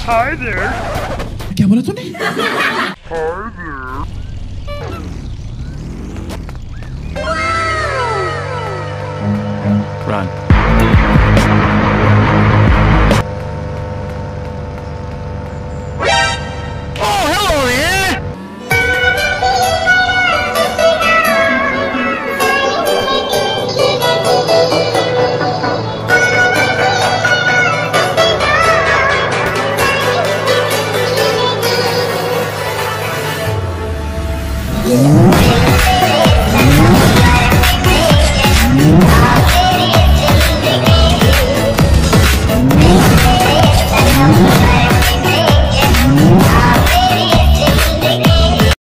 Hi there. क्या बोला तूने? Hi there. Run. Oh, hello there. Yeah.